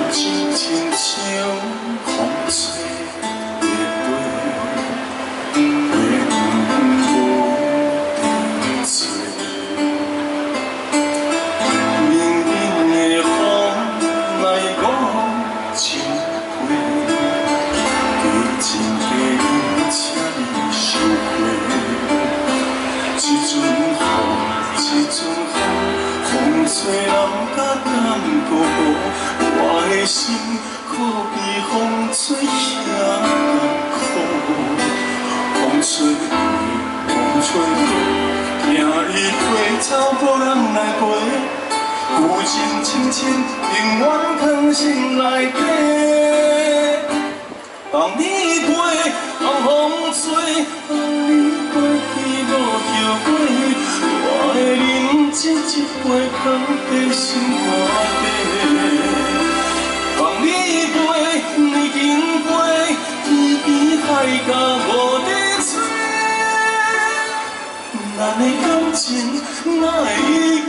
情亲像风吹的飞，花无定做。明明的风来我情花，多情的人请你收回。一阵风，一阵风，风吹人甲感觉。 我的心可比风吹遐苦，风吹过，风吹过，惊伊飞走，无人来陪。旧情深深，永远藏心内底。放你飞，放风吹，放你过去无后悔。我的人生一杯放在心肝底。 放你飞，你经过天边海角无地吹，咱的感情哪会？